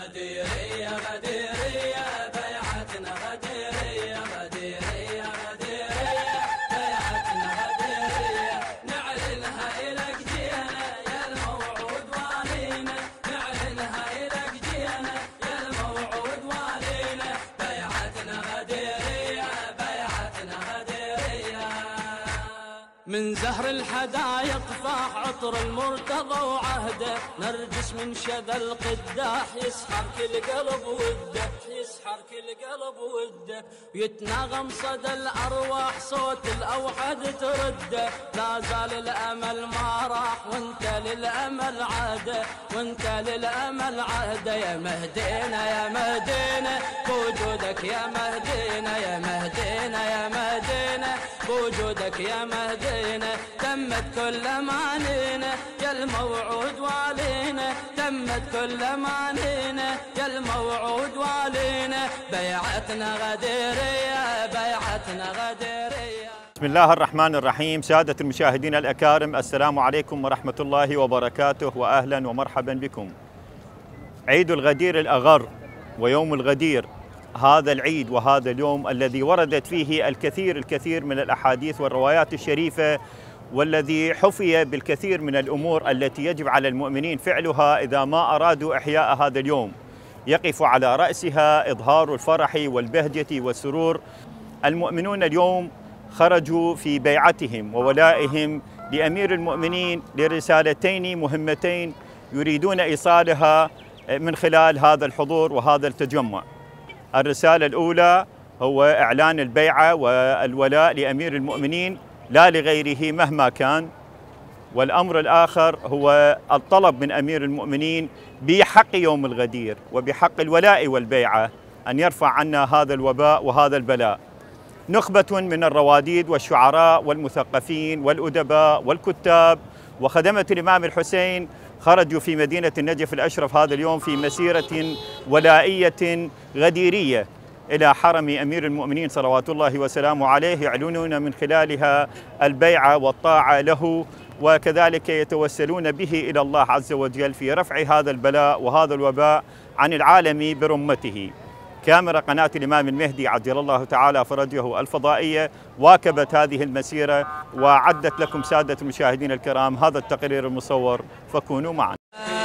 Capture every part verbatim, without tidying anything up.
غديرية غديرية بيعتنا غديرية غديرية غديرية بيعتنا غديرية نعلنها إلك جينا يا الموعود والينا نعلنها إلك جينا يا الموعود والينا بيعتنا غديرية بيعتنا غديرية من زهر الحدايق فاح عطر المرتضى وعهده نرجس من شذا القداح يسحر كل قلب وده يسحر كل قلب وده ويتناغم صدى الأرواح صوت الأوحد ترده لا زال الأمل ما راح وانت للأمل عاده وانت للأمل عاده يا مهدينا يا مهدينا بوجودك يا مهدينا يا مهدينا يا مهدينا بوجودك يا مهدينا تمت كل امانينا يا الموعود والينا تمت كل امانينا يا الموعود والينا بيعتنا غديرية بيعتنا غديرية. بسم الله الرحمن الرحيم. سادة المشاهدين الأكارم، السلام عليكم ورحمة الله وبركاته وأهلا ومرحبا بكم. عيد الغدير الأغر ويوم الغدير، هذا العيد وهذا اليوم الذي وردت فيه الكثير الكثير من الأحاديث والروايات الشريفة، والذي حفي بالكثير من الأمور التي يجب على المؤمنين فعلها إذا ما أرادوا إحياء هذا اليوم. يقف على رأسها إظهار الفرح والبهجة والسرور. المؤمنون اليوم خرجوا في بيعتهم وولائهم لأمير المؤمنين لرسالتين مهمتين يريدون إيصالها من خلال هذا الحضور وهذا التجمع. الرسالة الأولى هو إعلان البيعة والولاء لأمير المؤمنين لا لغيره مهما كان، والأمر الآخر هو الطلب من أمير المؤمنين بحق يوم الغدير وبحق الولاء والبيعة أن يرفع عنا هذا الوباء وهذا البلاء. نخبة من الرواديد والشعراء والمثقفين والأدباء والكتاب وخدمة الإمام الحسين خرجوا في مدينة النجف الأشرف هذا اليوم في مسيرة ولائية غديرية إلى حرم أمير المؤمنين صلوات الله وسلامه عليه، يعلنون من خلالها البيعة والطاعة له، وكذلك يتوسلون به إلى الله عز وجل في رفع هذا البلاء وهذا الوباء عن العالم برمته. كاميرا قناة الإمام المهدي عجل الله تعالى فرجه الفضائية واكبت هذه المسيرة وعدت لكم سادة المشاهدين الكرام هذا التقرير المصور، فكونوا معنا.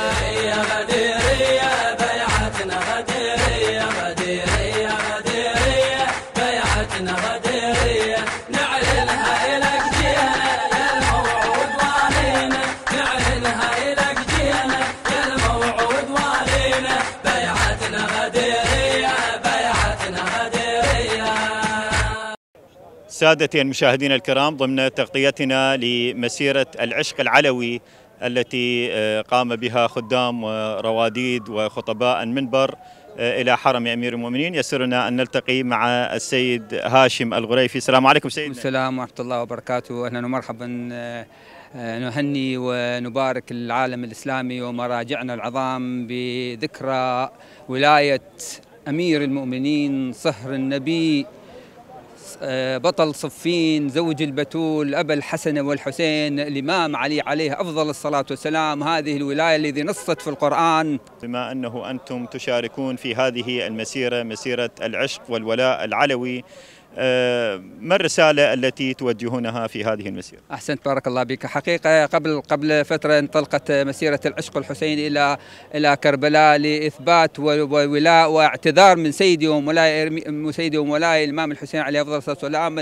سادتي المشاهدين الكرام، ضمن تغطيتنا لمسيرة العشق العلوي التي قام بها خدام ورواديد وخطباء المنبر إلى حرم أمير المؤمنين، يسرنا أن نلتقي مع السيد هاشم الغريفي. السلام عليكم سيدنا. السلام ورحمة الله وبركاته. أهلا ومرحبا. نهني ونبارك العالم الإسلامي ومراجعنا العظام بذكرى ولاية أمير المؤمنين صهر النبي بطل صفين زوج البتول أبا الحسن والحسين الإمام علي عليه أفضل الصلاة والسلام. هذه الولاية التي نصت في القرآن. بما أنه أنتم تشاركون في هذه المسيرة، مسيرة العشق والولاء العلوي، ما الرسالة التي توجهونها في هذه المسيرة؟ أحسنت، بارك الله بك. حقيقة قبل قبل فترة انطلقت مسيرة العشق الحسيني إلى إلى كربلاء لإثبات وولاء واعتذار من سيدي ومولاي سيدي ومولاي الإمام الحسين عليه أفضل الصلاة والسلام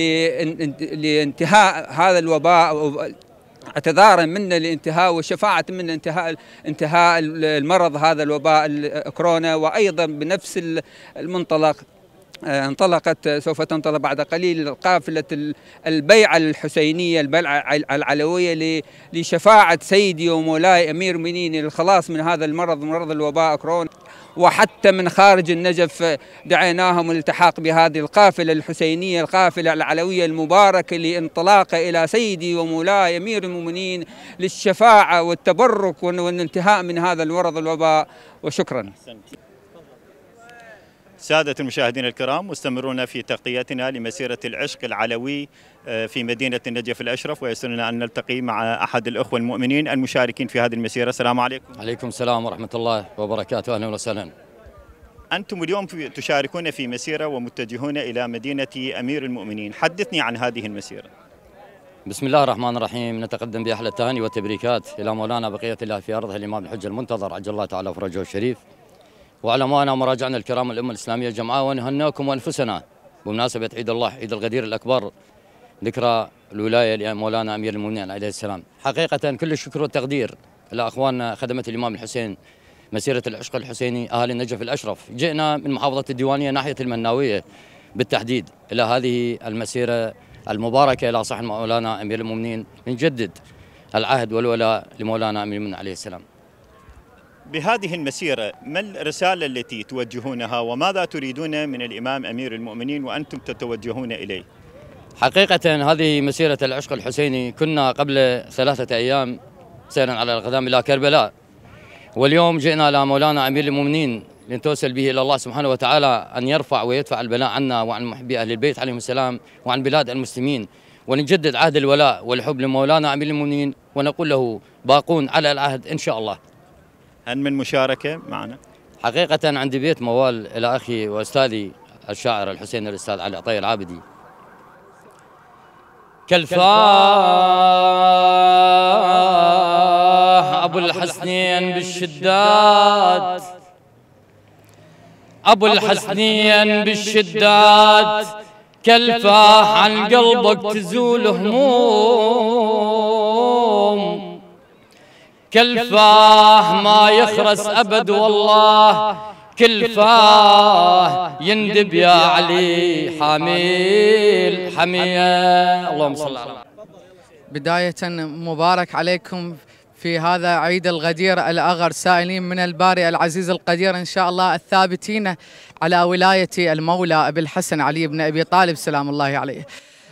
لانتهاء هذا الوباء، اعتذارا منا لانتهاء وشفاعة منا انتهاء انتهاء المرض هذا الوباء كورونا. وأيضا بنفس المنطلق انطلقت سوف تنطلق بعد قليل قافلة البيعة الحسينية البيعة العلوية لشفاعة سيدي ومولاي أمير المؤمنين للخلاص من هذا المرض، مرض الوباء كورونا. وحتى من خارج النجف دعيناهم الالتحاق بهذه القافلة الحسينية، القافلة العلوية المباركة، لانطلاق إلى سيدي ومولاي أمير المؤمنين للشفاعة والتبرك والانتهاء من هذا المرض الوباء. وشكرا. سادة المشاهدين الكرام، مستمرون في تغطيتنا لمسيرة العشق العلوي في مدينة النجف الأشرف، ويسرنا أن نلتقي مع أحد الأخوة المؤمنين المشاركين في هذه المسيرة. السلام عليكم. عليكم السلام ورحمة الله وبركاته، أهلا وسهلا. أنتم اليوم تشاركون في مسيرة ومتجهون إلى مدينة أمير المؤمنين، حدثني عن هذه المسيرة. بسم الله الرحمن الرحيم، نتقدم بأحلى التهاني والتبريكات إلى مولانا بقية الله في أرضه الإمام الحجة المنتظر عجل الله تعالى فرجه الشريف، وعلمائنا ومراجعنا الكرام الأمة الإسلامية جمعاء، ونهنئكم وأنفسنا بمناسبة عيد الله عيد الغدير الأكبر، ذكرى الولاية لمولانا أمير المؤمنين عليه السلام. حقيقة كل الشكر والتقدير إلى أخواننا خدمة الإمام الحسين، مسيرة العشق الحسيني، أهل النجف الأشرف. جئنا من محافظة الديوانية ناحية المناوية بالتحديد إلى هذه المسيرة المباركة إلى صحن مولانا أمير المؤمنين، نجدد العهد والولاء لمولانا أمير المؤمنين عليه السلام. بهذه المسيرة ما الرسالة التي توجهونها وماذا تريدون من الإمام أمير المؤمنين وأنتم تتوجهون إليه؟ حقيقة هذه مسيرة العشق الحسيني، كنا قبل ثلاثة أيام سيرا على الأقدام إلى كربلاء، واليوم جئنا إلى مولانا أمير المؤمنين لنتوسل به إلى الله سبحانه وتعالى أن يرفع ويدفع البلاء عنا وعن محبي أهل البيت عليهم السلام وعن بلاد المسلمين، ونجدد عهد الولاء والحب لمولانا أمير المؤمنين، ونقول له باقون على العهد إن شاء الله. هل من مشاركة معنا؟ حقيقة عندي بيت موال إلى أخي وأستاذي الشاعر الحسين الأستاذ علي عطية العابدي. كالفاه أبو الحسنين بالشداد، أبو الحسنين بالشداد، كالفاه عن قلبك تزول هموم، كالفاه ما يخرس أبد والله، كالفاه يندب يا علي حميل حمية. اللهم صل على محمد. بداية مبارك عليكم في هذا عيد الغدير الأغر، سائلين من الباري العزيز القدير إن شاء الله الثابتين على ولاية المولى أبي الحسن علي بن أبي طالب سلام الله عليه.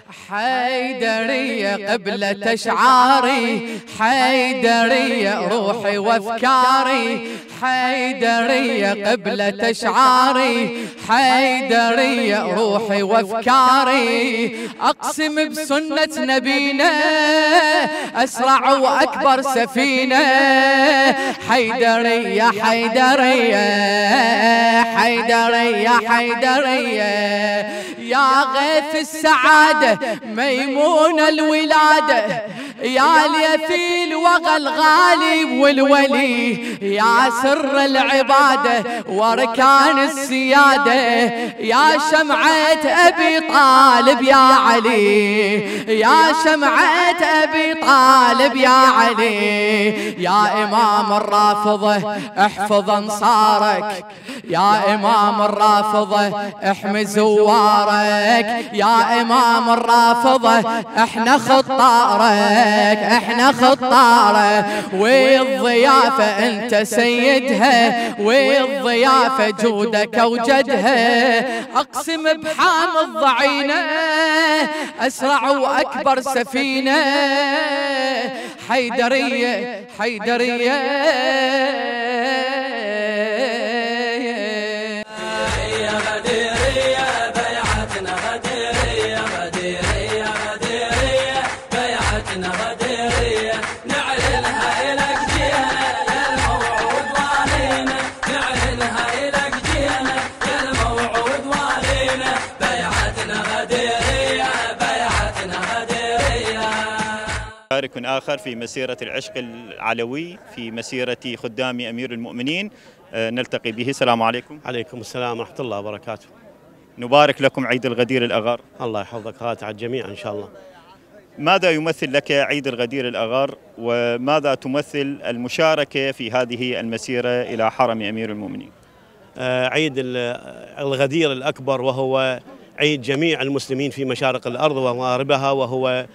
حيدرية قبلة أشعاري، حيدرية روحي وافكاري، حيدرية قبلة أشعاري، حيدرية روحي وافكاري، أقسم بسنة نبينا أسرع وأكبر سفينة، حيدرية حيدرية حيدرية حيدرية، يا غيث السعادة ميمون الولادة، يا اليفيل وغى الغالي والولي، يا سر العبادة واركان السيادة، يا شمعة أبي طالب يا علي، يا شمعة أبي طالب يا علي، يا إمام الرافضة احفظ أنصارك، يا إمام الرافضة احمي زوارك، يا إمام الرافضة احنا خطارك، احنا خطارك، والضيافة انت سيدها، والضيافة جودك وجدها، اقسم بحامض ضعينة اسرع واكبر سفينة، حيدرية حيدرية مشارك آخر في مسيرة العشق العلوي في مسيرة خدام أمير المؤمنين نلتقي به. السلام عليكم. عليكم السلام ورحمة الله وبركاته. نبارك لكم عيد الغدير الأغر. الله يحفظك هات على الجميع إن شاء الله. ماذا يمثل لك عيد الغدير الأغر وماذا تمثل المشاركة في هذه المسيرة إلى حرم أمير المؤمنين؟ آه عيد الغدير الأكبر، وهو عيد جميع المسلمين في مشارق الأرض ومغاربها، وهو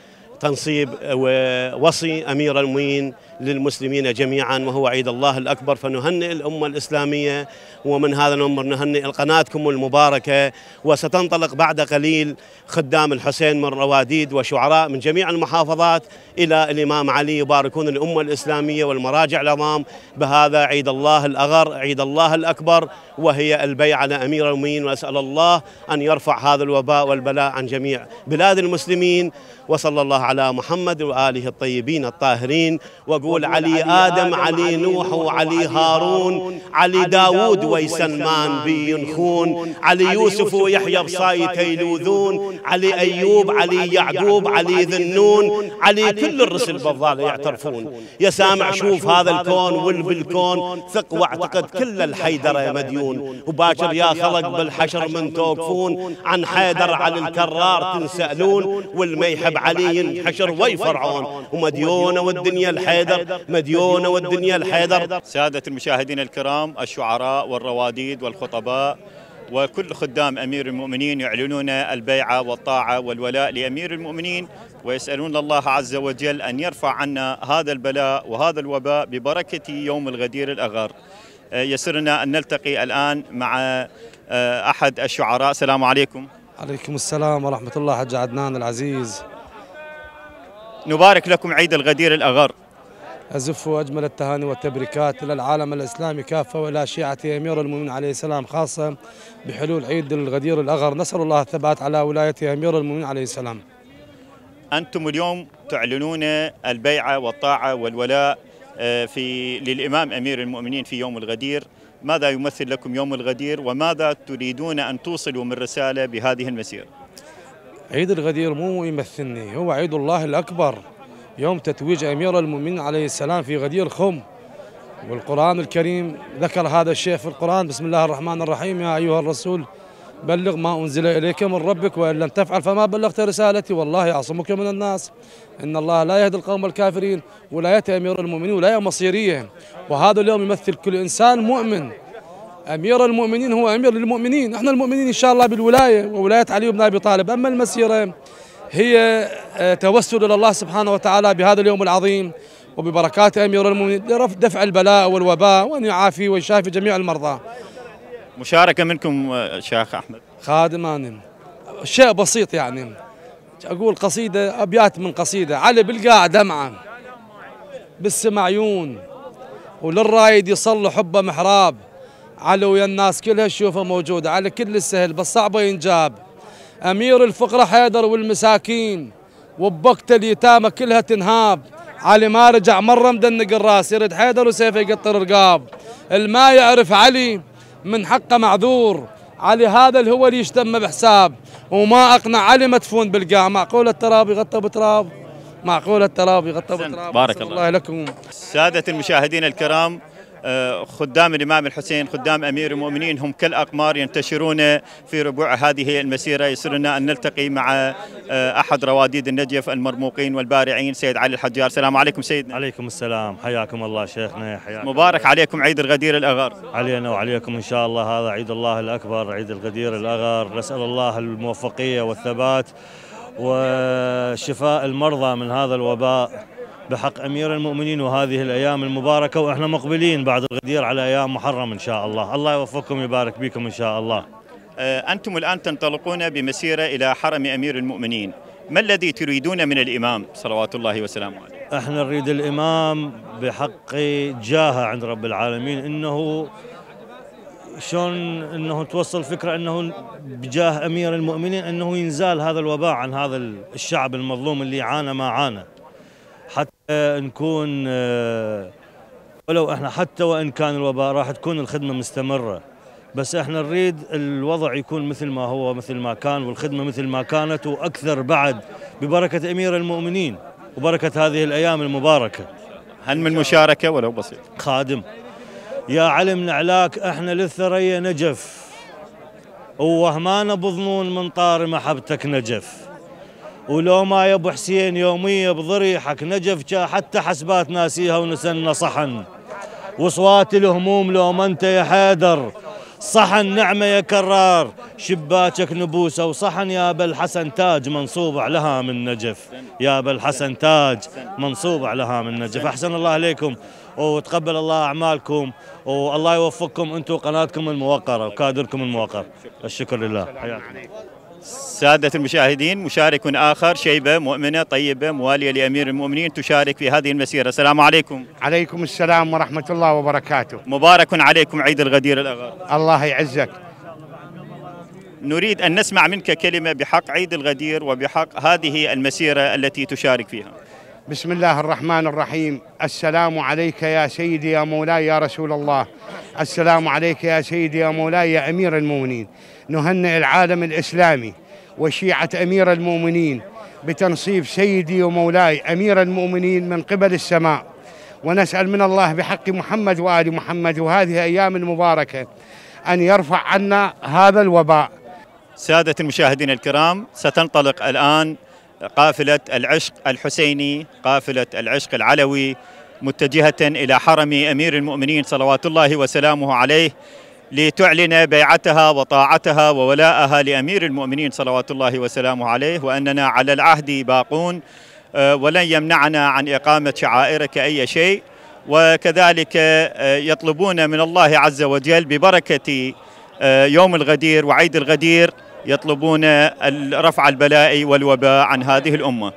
تنصيب ووصي أمير المؤمنين للمسلمين جميعا، وهو عيد الله الأكبر. فنهنئ الأمة الإسلامية، ومن هذا المنبر نهنئ قناتكم المباركة. وستنطلق بعد قليل خدام الحسين من رواديد وشعراء من جميع المحافظات إلى الإمام علي يباركون الأمة الإسلامية والمراجع العظام بهذا عيد الله الأغر، عيد الله الأكبر، وهي البيعة على أمير المؤمنين. وأسأل الله أن يرفع هذا الوباء والبلاء عن جميع بلاد المسلمين. وصلى الله على محمد وآله الطيبين الطاهرين. وقول علي آدم، علي نوح، وعلي هارون، علي داود ويسلمان بينخون، علي يوسف ويحيى بصايت يلوذون، علي أيوب، علي يعقوب، علي ذنون، علي كل الرسل بالضالة يعترفون. يا سامع شوف هذا الكون والبالكون، ثق واعتقد كل الحيدرة مديون، وباكر يا خلق بالحشر من توقفون، عن حيدر على الكرار تنسألون، والما يحب علي ينحشر ويفرعون، ومديونة والدنيا الحيدر، مديونة والدنيا الحيدر. سادة المشاهدين الكرام، الشعراء والرواديد والخطباء وكل خدام أمير المؤمنين يعلنون البيعة والطاعة والولاء لأمير المؤمنين، ويسألون الله عز وجل أن يرفع عنا هذا البلاء وهذا الوباء ببركة يوم الغدير الأغر. يسرنا أن نلتقي الآن مع أحد الشعراء. السلام عليكم. عليكم السلام ورحمة الله حج عدنان العزيز. نبارك لكم عيد الغدير الأغر. أزف أجمل التهاني والتبريكات إلى العالم الإسلامي كافة، وإلى شيعة أمير المؤمنين عليه السلام خاصة بحلول عيد الغدير الأغر. نسأل الله الثبات على ولاية أمير المؤمنين عليه السلام. أنتم اليوم تعلنون البيعة والطاعة والولاء في للإمام أمير المؤمنين في يوم الغدير. ماذا يمثل لكم يوم الغدير، وماذا تريدون أن توصلوا من رسالة بهذه المسيرة؟ عيد الغدير مو يمثلني، هو عيد الله الأكبر، يوم تتويج أمير المؤمنين عليه السلام في غدير خم. والقرآن الكريم ذكر هذا الشيء في القرآن. بسم الله الرحمن الرحيم. يا أيها الرسول بلغ ما أنزل إليك من ربك، وإن لم تفعل فما بلغت رسالتي، والله يعصمك من الناس، إن الله لا يهدي القوم الكافرين. ولاية أمير المؤمنين ولاية مصيرية، وهذا اليوم يمثل كل إنسان مؤمن. أمير المؤمنين هو أمير للمؤمنين، احنا المؤمنين إن شاء الله بالولاية وولاية علي بن أبي طالب. أما المسيرة هي توسل إلى الله سبحانه وتعالى بهذا اليوم العظيم وببركات أمير المؤمنين لرفع دفع البلاء والوباء، وأن يعافي ويشافي جميع المرضى. مشاركة منكم شيخ أحمد. خادمان شيء بسيط، يعني أقول قصيدة، أبيات من قصيدة. علي بالقاع دمعة بالسمع عيون، وللرايد يصلوا حبه محراب، علي ويا الناس كلها تشوفه موجود، على كل السهل بس صعبه ينجاب. أمير الفقراء حيدر والمساكين، وبوقت اليتامى كلها تنهاب، علي ما رجع مرة مدنق الراس، يرد حيدر وسيفه يقطر رقاب. الما يعرف علي من حقه معذور، علي هذا اللي هو اللي يشتم بحساب، وما أقنع علي مدفون بالقاع. معقول التراب يغطى بتراب، معقول التراب يغطى بتراب. بارك الله. الله لكم. سادة المشاهدين الكرام، خدام الإمام الحسين، خدام أمير المؤمنين، هم كالأقمار ينتشرون في ربوع هذه المسيرة. يسرنا أن نلتقي مع أحد رواديد النجف المرموقين والبارعين، سيد علي الحجار. السلام عليكم سيدنا. عليكم السلام، حياكم الله شيخنا. حياكم. مبارك عليكم عيد الغدير الأغر. علينا وعليكم إن شاء الله، هذا عيد الله الأكبر، عيد الغدير الأغر. نسأل الله الموفقية والثبات وشفاء المرضى من هذا الوباء بحق أمير المؤمنين، وهذه الأيام المباركة، وإحنا مقبلين بعد الغدير على أيام محرم إن شاء الله. الله يوفقكم ويبارك بكم إن شاء الله. أنتم الآن تنطلقون بمسيرة إلى حرم أمير المؤمنين، ما الذي تريدون من الإمام صلوات الله وسلامه عليه؟ إحنا نريد الإمام بحق جاهه عند رب العالمين، إنه شلون انه توصل فكره انه بجاه امير المؤمنين انه ينزال هذا الوباء عن هذا الشعب المظلوم اللي عانى ما عانى، حتى نكون ولو احنا حتى وان كان الوباء راح تكون الخدمه مستمره، بس احنا نريد الوضع يكون مثل ما هو مثل ما كان، والخدمه مثل ما كانت واكثر بعد ببركه امير المؤمنين وبركه هذه الايام المباركه. هل من مشاركه ولو بسيط؟ خادم يا علم نعلاك احنا للثريا نجف، ووهمانا بظنون من طار محبتك نجف، ولو ما يا ابو حسين يوميه بضريحك نجف، حتى حسبات ناسيها ونسنا صحن، وصوات الهموم لو ما انت يا حيدر صحن نعمة يا كرار شباكك نبوسة، وصحن يا أبا الحسن تاج منصوب عليها من نجف، يا أبا الحسن تاج منصوب عليها من نجف. أحسن الله عليكم وتقبل الله أعمالكم، والله يوفقكم أنتم قناتكم الموقرة وكادركم الموقر. الشكر لله. حياكم. سادة المشاهدين، مشارك آخر، شيبة مؤمنة طيبة موالية لأمير المؤمنين تشارك في هذه المسيرة. السلام عليكم. عليكم السلام ورحمة الله وبركاته. مبارك عليكم عيد الغدير الأغر. الله يعزك. نريد أن نسمع منك كلمة بحق عيد الغدير وبحق هذه المسيرة التي تشارك فيها. بسم الله الرحمن الرحيم. السلام عليك يا سيدي يا مولاي يا رسول الله، السلام عليك يا سيدي يا مولاي يا أمير المؤمنين. نهنئ العالم الإسلامي وشيعة أمير المؤمنين بتنصيب سيدي ومولاي أمير المؤمنين من قبل السماء، ونسأل من الله بحق محمد وآل محمد وهذه أيام المباركة أن يرفع عنا هذا الوباء. سادة المشاهدين الكرام، ستنطلق الآن قافلة العشق الحسيني، قافلة العشق العلوي، متجهة إلى حرم أمير المؤمنين صلوات الله وسلامه عليه، لتعلن بيعتها وطاعتها وولاءها لأمير المؤمنين صلوات الله وسلامه عليه، وأننا على العهد باقون ولن يمنعنا عن إقامة شعائرك أي شيء. وكذلك يطلبون من الله عز وجل ببركة يوم الغدير وعيد الغدير، يطلبون رفع البلاء والوباء عن هذه الأمة.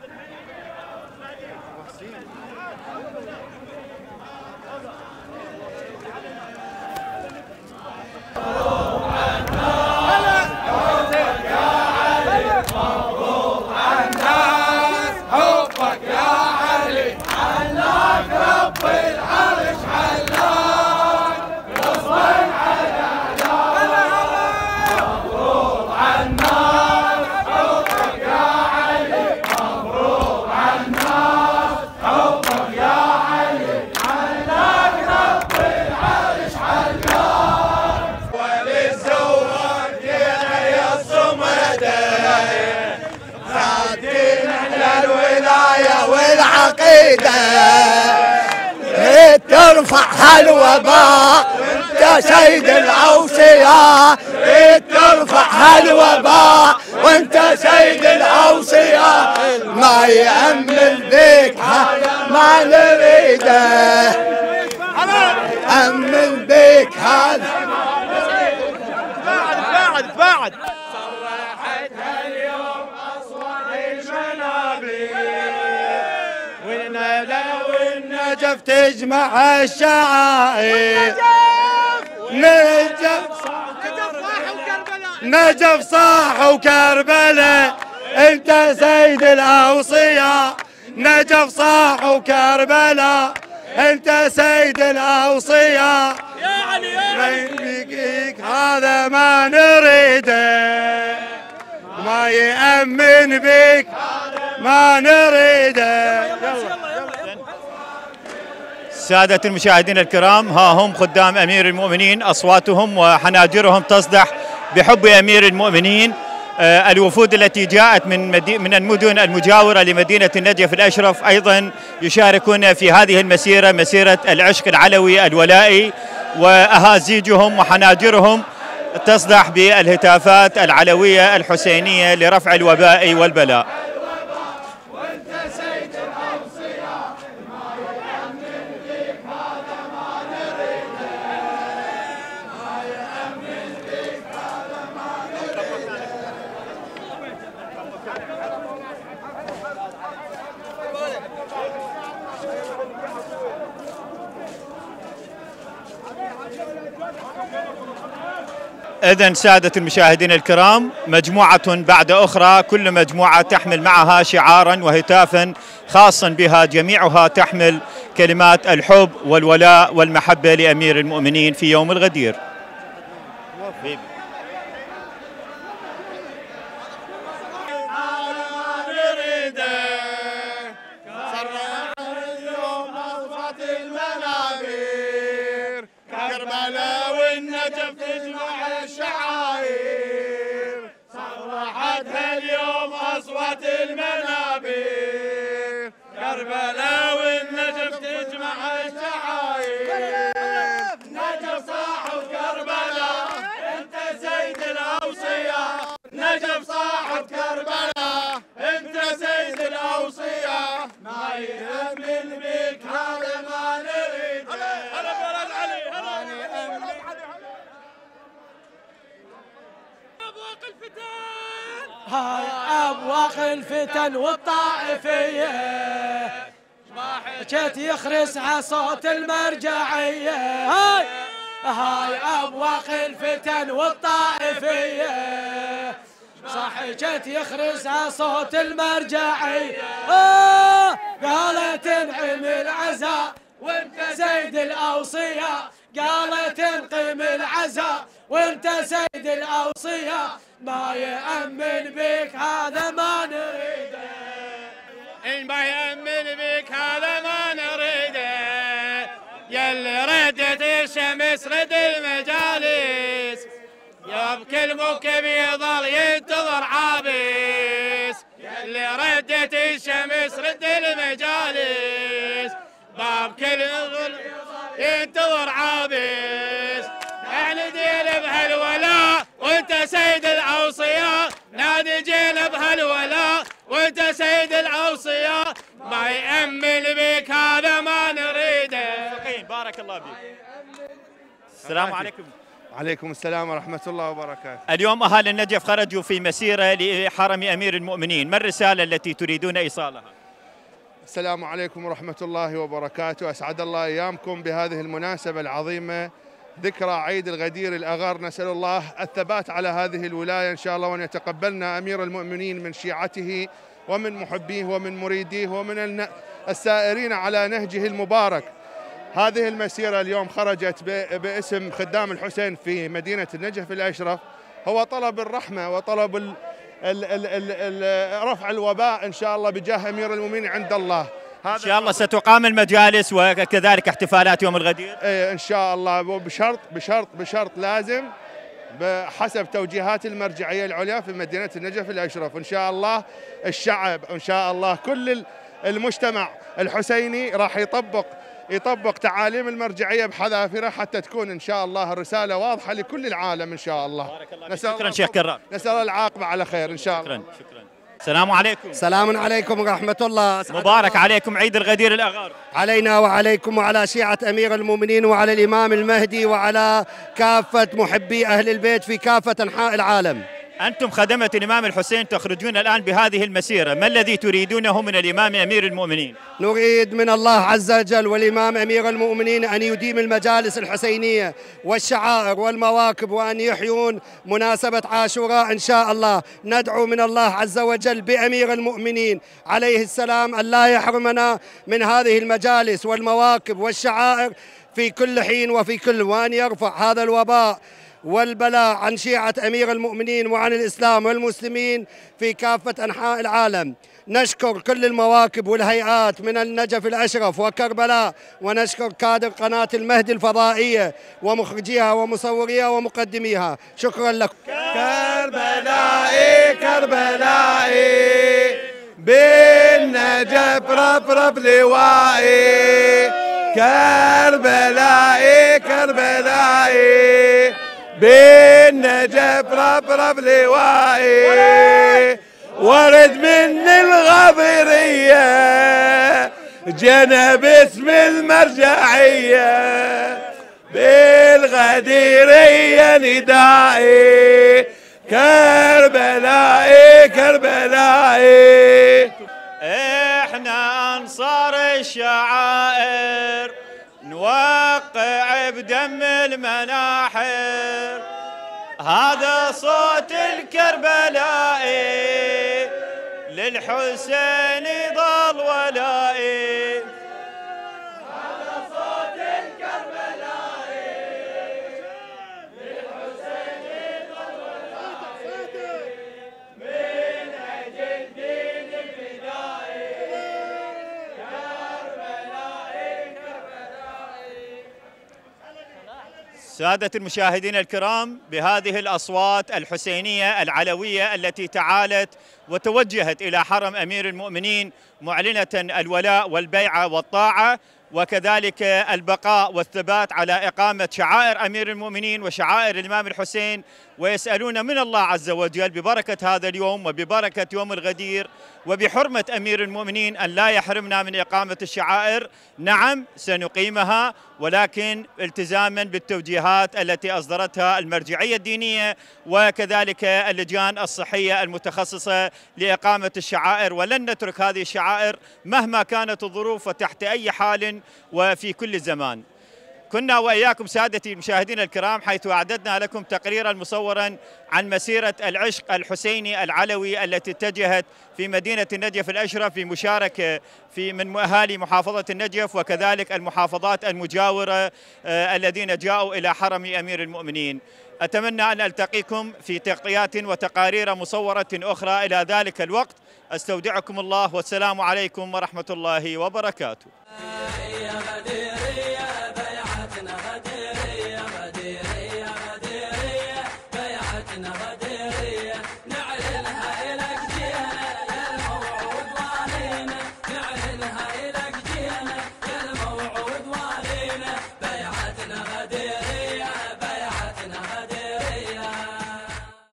ترفع هالوباء وانت سيد الاوصياء، ترفع هالوباء وانت سيد الاوصياء، ما يأمن بك ما نريده، أمن بك هذا بعد بعد بعد صرحتها اليوم اصوات المنابر، والندى والنجف تجمع الشعائر، نجف نجف صاح وكربلاء انت سيد الاوصياء، نجف صاح وكربلاء انت سيد الاوصياء، يا علي يا علي بيك هذا ما نريده، ما يأمن بك ما نريده. سادة المشاهدين الكرام، ها هم خدام أمير المؤمنين، أصواتهم وحناجرهم تصدح بحب أمير المؤمنين. آه الوفود التي جاءت من من المدن المجاورة لمدينة النجف الأشرف أيضا يشاركون في هذه المسيرة، مسيرة العشق العلوي الولائي، وأهازيجهم وحناجرهم تصدح بالهتافات العلوية الحسينية لرفع الوباء والبلاء. إذن سادة المشاهدين الكرام، مجموعة بعد أخرى، كل مجموعة تحمل معها شعارا وهتافا خاصا بها، جميعها تحمل كلمات الحب والولاء والمحبة لأمير المؤمنين في يوم الغدير. كربلاء والنجف تجمع الشعائر، صرحتها اليوم أصوات المنابر، كربلاء والنجف تجمع الشعائر، نجف صاح وكربلاء هاي أبواق الفتن والطائفية جيت يخرسها صوت المرجعية هاي هاي أبواق الفتن والطائفية صح جيت يخرسها صوت المرجعية آه قالت انعم العزاء وانت سيد الأوصياء قالت انقم العزاء وانت سيد الأوصياء ما يأمن بك هذا ما نريده ما يأمن بك هذا ما نريده يلي ردت الشمس رد المجالس يبكي المكب يظل ينتظر عابس يلي ردت الشمس رد المجالس باب كل ينتظر عابس احنا ديل بهالولاء وانت سيد الاوصياء نادي جيل بهالولاء وانت سيد الاوصياء ما يأمن بك هذا ما نريده. بارك الله بك. السلام عليكم. عليكم السلام ورحمة الله وبركاته. اليوم أهالي النجف خرجوا في مسيرة لحرم أمير المؤمنين، ما الرسالة التي تريدون إيصالها؟ السلام عليكم ورحمة الله وبركاته. أسعد الله أيامكم بهذه المناسبة العظيمة ذكرى عيد الغدير الأغر. نسأل الله الثبات على هذه الولاية إن شاء الله، وأن يتقبلنا أمير المؤمنين من شيعته ومن محبيه ومن مريديه ومن السائرين على نهجه المبارك. هذه المسيرة اليوم خرجت باسم خدام الحسين في مدينة النجف الأشرف، هو طلب الرحمة وطلب ال ال ال ال ال رفع الوباء إن شاء الله بجاه أمير المؤمنين عند الله. إن شاء الله ستقام المجالس وكذلك احتفالات يوم الغدير. إيه إن شاء الله، وبشرط بشرط بشرط لازم بحسب توجيهات المرجعية العليا في مدينة النجف الأشرف. إن شاء الله الشعب إن شاء الله كل المجتمع الحسيني راح يطبق يطبق تعاليم المرجعية بحذافيرها حتى تكون إن شاء الله الرسالة واضحة لكل العالم إن شاء الله. بارك الله فيك. شكرا شيخ كرار. نسأل العاقبة على خير إن شاء الله. شكرا شكرا. السلام عليكم. السلام عليكم ورحمة الله. مبارك الله عليكم عيد الغدير الأغر. علينا وعليكم وعلى شيعة أمير المؤمنين وعلى الإمام المهدي وعلى كافة محبي أهل البيت في كافة أنحاء العالم. أنتم خدمة الإمام الحسين تخرجون الآن بهذه المسيرة، ما الذي تريدونه من الإمام أمير المؤمنين؟ نريد من الله عز وجل والإمام أمير المؤمنين أن يديم المجالس الحسينية والشعائر والمواكب وأن يحيون مناسبة عاشوراء إن شاء الله. ندعو من الله عز وجل بأمير المؤمنين عليه السلام أن لا يحرمنا من هذه المجالس والمواكب والشعائر في كل حين وفي كل، وأن يرفع هذا الوباء والبلاء عن شيعة أمير المؤمنين وعن الإسلام والمسلمين في كافة أنحاء العالم. نشكر كل المواكب والهيئات من النجف الأشرف وكربلاء، ونشكر كادر قناة المهدي الفضائية ومخرجيها ومصوريها ومقدميها. شكرا لكم. كربلائي كربلائي بالنجف رفرف لوائي كربلائي كربلائي بالنجف رفرف لوائي ورد من الغضيرية جنى باسم المرجعية بالغديرية ندائي كربلائي كربلائي. احنا انصار الشعائر نوقع بدم المناحر، هذا صوت الكربلائي للحسين ظل ولائي. هذا صوت الكربلائي للحسين ظل ولائي من أجل دين الفدائي كربلائي كربلائي. سادة المشاهدين الكرام، بهذه الأصوات الحسينية العلوية التي تعالت وتوجهت إلى حرم أمير المؤمنين معلنة الولاء والبيعة والطاعة، وكذلك البقاء والثبات على إقامة شعائر أمير المؤمنين وشعائر الإمام الحسين، ويسألون من الله عز وجل ببركة هذا اليوم وببركة يوم الغدير وبحرمة أمير المؤمنين أن لا يحرمنا من إقامة الشعائر. نعم سنقيمها، ولكن التزاما بالتوجيهات التي أصدرتها المرجعية الدينية وكذلك اللجان الصحية المتخصصة لإقامة الشعائر، ولن نترك هذه الشعائر مهما كانت الظروف وتحت أي حال وفي كل زمان. كنا وإياكم سادتي المشاهدين الكرام حيث أعددنا لكم تقريرا مصورا عن مسيرة العشق الحسيني العلوي التي اتجهت في مدينة النجف الأشرف بمشاركة في من أهالي محافظة النجف وكذلك المحافظات المجاورة آه الذين جاءوا إلى حرم أمير المؤمنين. أتمنى أن ألتقيكم في تغطيات وتقارير مصورة أخرى. إلى ذلك الوقت أستودعكم الله والسلام عليكم ورحمة الله وبركاته.